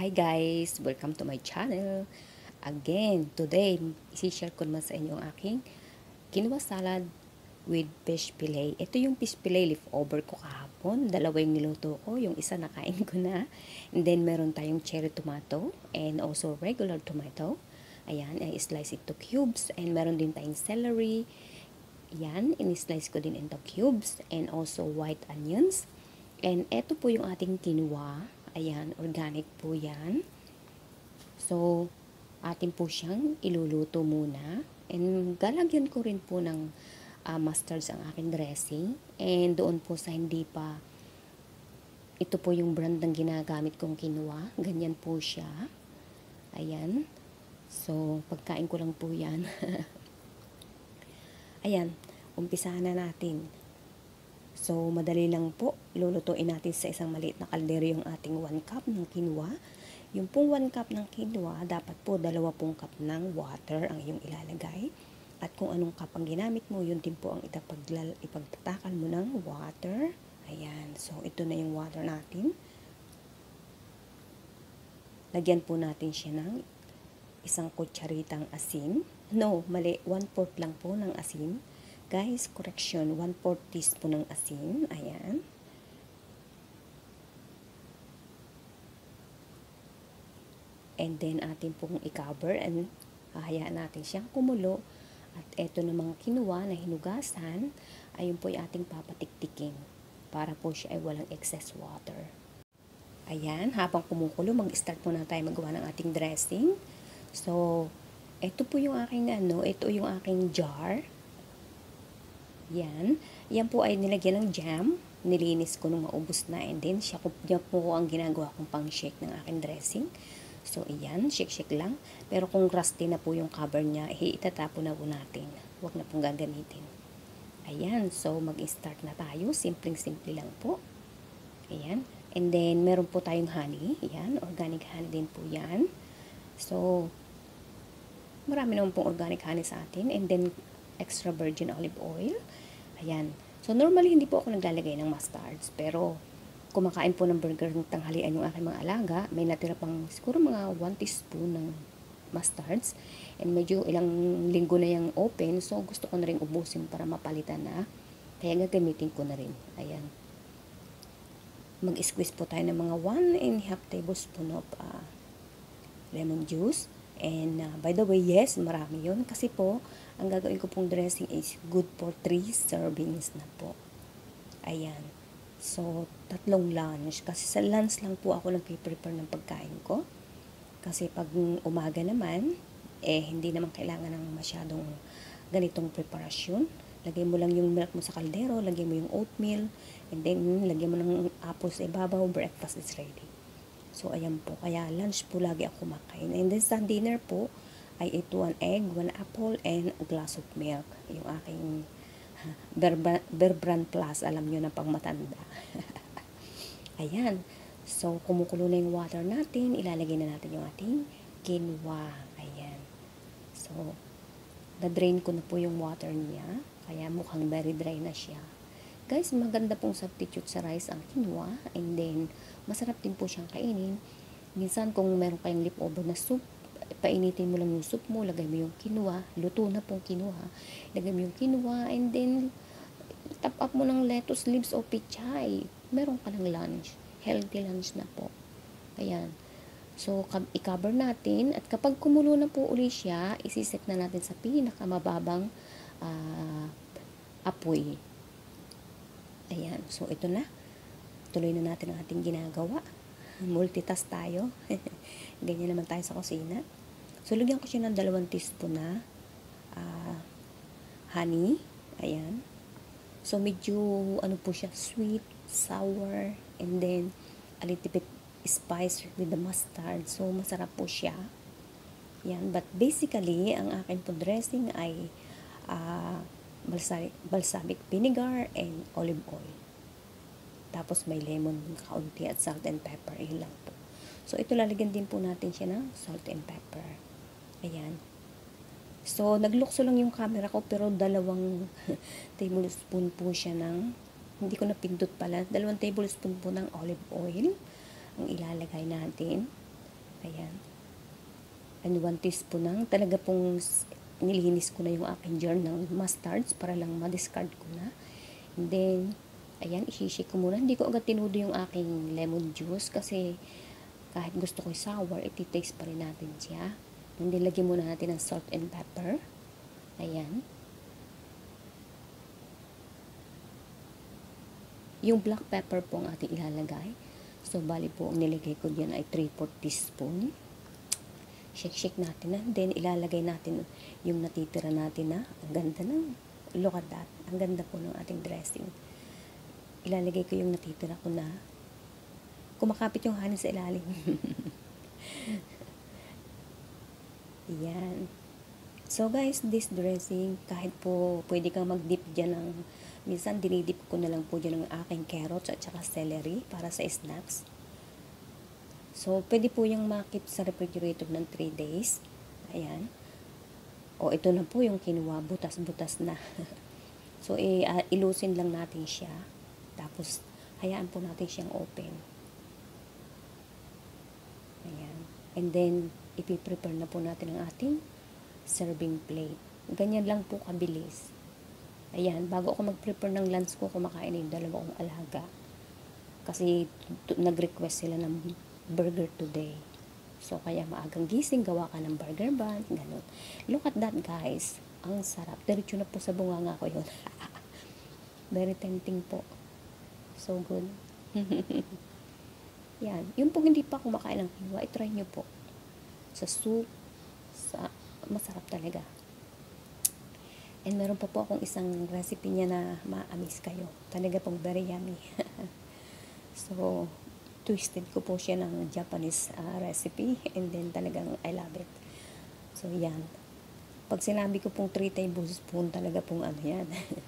Hi guys! Welcome to my channel. Again, today, isi-share ko naman sa inyo ang aking quinoa salad with fish fillet. Ito yung fish fillet leftover ko kahapon. Dalawa yung niluto ko. Yung isa nakain ko na. And then, meron tayong cherry tomato and also regular tomato. Ayan, i-slice it to cubes. And meron din tayong celery. Yan, in-slice ko din into cubes. And also white onions. And ito po yung ating quinoa. Ayan, organic po yan. So, atin po siyang iluluto muna. And galagyan ko rin po ng mustards ang aking dressing. And doon po sa hindi pa, ito po yung brand ng ginagamit kong quinoa. Ganyan po siya. Ayan. So, pagkain ko lang po yan. Ayan, umpisahan na natin. So, madali lang po. Lulutuin natin sa isang maliit na kaldero yung ating 1 cup ng quinoa. Yung pong 1 cup ng quinoa, dapat po 2 cup ng water ang iyong ilalagay. At kung anong cup ang ginamit mo, yun din po ang ipagtatakal mo ng water. Ayan. So, ito na yung water natin. Lagyan po natin siya ng isang kutsaritang asin. No, mali. 1/4 lang po ng asin. Guys, correction, 1/4 teaspoon ng asin. Ayan. And then, atin pong i-cover and hahayaan natin siyang kumulo. At eto namang quinoa na hinugasan, ayun po yung ating papatiktikin para po siya ay walang excess water. Ayan, habang kumukulo, mag-start muna tayo magawa ng ating dressing. So, eto po yung aking ito yung aking jar. Yan. Yan po ay nilagyan ng jam. Nilinis ko nung maubos na. And then, siya po ang ginagawa kong pang-shake ng aking dressing. So, iyan. Shake-shake lang. Pero kung crusty na po yung cover niya, itatapon na po natin. Huwag na pong gagamitin. Ayan. So, mag-start na tayo. Simpleng-simple lang po. Ayan. And then, meron po tayong honey. Ayan. Organic honey din po yan. So, marami naman pong organic honey sa atin. And then, extra virgin olive oil. Ayan. So, normally, hindi po ako naglalagay ng mustards. Pero, kumakain po ng burger ng tanghalian yung aking mga alaga. May natira pang siguro mga 1 teaspoon ng mustards. And medyo ilang linggo na yung open. So, gusto ko na rin ubusin para mapalitan na. Kaya gagamitin ko na rin. Ayan. Mag-squeeze po tayo ng mga 1½ tablespoon of lemon juice. And by the way, yes, marami yun. Kasi po, ang gagawin ko pong dressing is good for 3 servings na po. Ayan. So, 3 lunch. Kasi sa lunch lang po ako nag-prepare ng pagkain ko. Kasi pag umaga naman, hindi naman kailangan ng masyadong ganitong preparasyon. Lagay mo lang yung milk mo sa kaldero, lagay mo yung oatmeal, and then lagyan mo ng apple sa ibabaw, breakfast is ready. So, ayan po. Kaya, lunch po lagi ako kumakain. And then, sa dinner po, ay ito 1 egg, 1 apple, and a glass of milk. Yung aking Bear Brand Plus, alam nyo na pang matanda. Ayan. So, kumukulo na yung water natin. Ilalagay na natin yung ating quinoa. Ayan. So, na-drain ko na po yung water niya. Kaya mukhang very dry na siya. Guys, maganda pong substitute sa rice ang quinoa. And then, masarap din po siyang kainin. Minsan, kung meron kayong leftover na soup, painitin mo lang yung soup mo, lagay mo yung quinoa. Luto na pong quinoa. Lagay mo yung quinoa, and then, top up mo ng lettuce leaves o pichay. Meron ka ng lunch. Healthy lunch na po. Ayan. So, i-cover natin. At kapag kumulo na po uli siya, isiset na natin sa pinakamababang apoy. Ayan. So, ito na. Tuloy na natin ang ating ginagawa. Multitask tayo. Ganyan naman tayo sa kusina. So, lagyan ko siya ng 2 teaspoon na honey. Ayan. So, medyo, po siya, sweet, sour, and then, a little bit spice with the mustard. So, masarap po siya. Ayan. But, basically, ang akin po dressing ay balsamic vinegar and olive oil. Tapos may lemon kaunti at salt and pepper. Yun lang po. So, ito lalagyan din po natin siya ng salt and pepper. Ayan. So, naglukso lang yung camera ko pero 2 tablespoon po siya ng, hindi ko napindot pala, 2 tablespoon po ng olive oil ang ilalagay natin. Ayan. And 1 teaspoon ng talaga pong nilinis ko na yung aking jar ng mustards para lang ma-discard ko na. And then, ayan, isishake ko muna. Hindi ko agad tinudo yung aking lemon juice kasi kahit gusto ko sour, iti-taste pa rin natin siya. And then, lagyan muna natin ng salt and pepper. Ayan. Yung black pepper po ang ating ilalagay. So, bali po, ang nilagay ko dyan ay 3/4 teaspoon. Shake natin na. Then, ilalagay natin yung natitira natin na. Ang ganda ng, look at that. Ang ganda po ng ating dressing. Ilalagay ko yung natitira ko na. Kumakapit yung hanin sa ilalim. Yan. So, guys, this dressing, kahit po pwede kang mag-dip dyan ng, minsan dinidip ko na lang po dyan ng aking carrots at saka celery para sa snacks. So, pwede po yung makip sa refrigerator ng 3 days. Ayan. O, ito na po yung quinoa. Butas-butas na. So, ilusin lang natin siya. Tapos, hayaan po natin siyang open. Ayan. And then, ipiprepare na po natin ang ating serving plate. Ganyan lang po kabilis. Ayan. Bago ako mag-prepare ng lunch ko, kumakain yung 2 kong alaga. Kasi, nag-request sila ng burger today. So, kaya maagang gising, gawa ka ng burger bun, ganun. Look at that, guys. Ang sarap. Diretso na po sa bunganga ko yun. Very tempting po. So good. Yan. Yung po hindi pa kumakain ng quinoa, itry nyo po. Sa soup, masarap talaga. And meron pa po akong isang recipe niya na maamis kayo. Talaga pong very yummy. So, twisted ko po siya ng Japanese recipe and then talagang I love it. So, yan. Pag sinabi ko pong 3 tablespoon, talaga pong ano yan.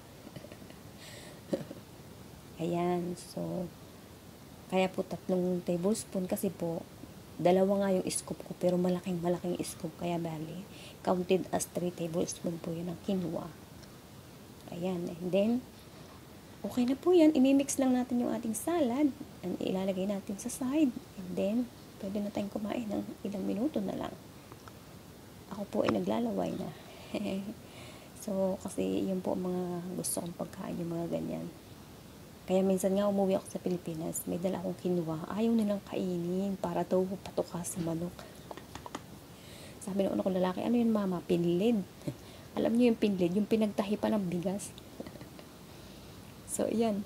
Ayan. So, kaya po 3 tablespoon kasi po, 2 nga yung scoop ko pero malaking scoop kaya bali. Counted as 3 tablespoon po yun ng quinoa. Ayan. And then, okay na po yan. Imimix lang natin yung ating salad. And ilalagay natin sa side. And then, pwede na tayong kumain ng ilang minuto na lang. Ako po ay naglalaway na. So, kasi yun po mga gusto kong pagkain, yung mga ganyan. Kaya minsan nga umuwi ako sa Pilipinas, may dala akong quinoa. Ayaw nilang kainin para daw patuka sa manok. Sabi ng una kong lalaki, ano yun mama? Pinlid. Alam niyo yung pinlid? Yung pinagtahi pa ng bigas. So, yan.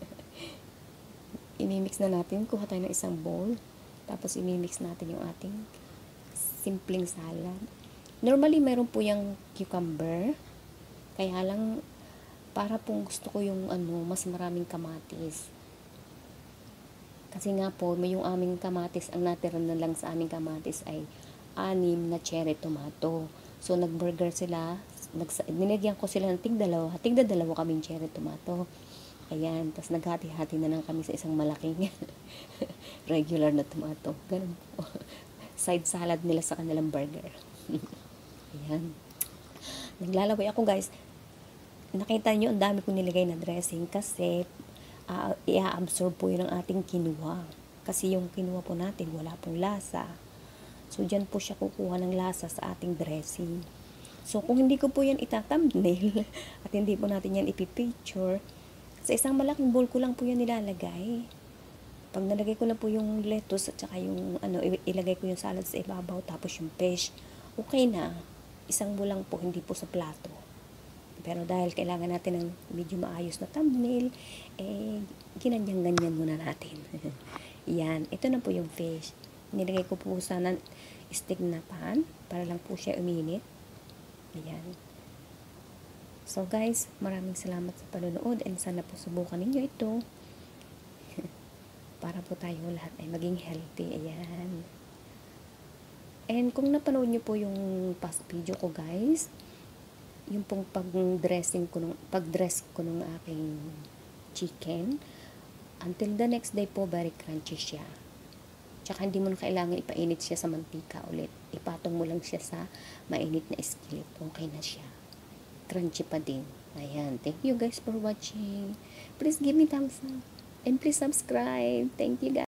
Imimix na natin. Kuha tayo ng isang bowl. Tapos, imimix natin yung ating simpleng salad. Normally, meron po yung cucumber. Kaya lang, para pong gusto ko yung mas maraming kamatis. Kasi nga po, may yung aming kamatis, ang natira na lang sa aming kamatis ay 6 na cherry tomato. So, nag-burger sila. Nilagyan ko sila ng tigdalawa kaming cherry tomato. Ayan, tapos naghati-hati na lang kami sa isang malaking regular na tomato. Ganun po. Side salad nila sa kanilang burger. Ayan. Naglalaway ako, guys. Nakita nyo, ang dami kong nilagay na dressing kasi i-absorb po yun ng ating quinoa. Kasi yung quinoa po natin, wala pong lasa. So, dyan po siya kukuha ng lasa sa ating dressing. So, kung hindi ko po yan ita-thumbnail at hindi po natin yan ipipicture, sa isang malaking bowl ko lang po yan nilalagay. Pag nalagay ko na po yung lettuce at saka yung ilagay ko yung salad sa ibabaw tapos yung fish, okay na. Isang bowl lang po, hindi po sa plato. Pero dahil kailangan natin ng medyo maayos na thumbnail, ginanyan-ganyan muna natin. Yan, ito na po yung fish. Nilagay ko po sana stick na pan para lang po siya uminit. Ayan. So guys, maraming salamat sa panonood and sana po subukan ninyo ito para po tayo lahat ay maging healthy. Ayan. And kung napanood nyo po yung past video ko, guys, yung pong pag-dress ko ng aking chicken, until the next day po, very crunchy siya. Tsaka hindi mo na kailangan ipainit siya sa mantika ulit. Ipatong mo lang siya sa mainit na skillet. Okay na siya. Crunchy pa din. Ayan. Thank you guys for watching. Please give me thumbs up. And please subscribe. Thank you guys.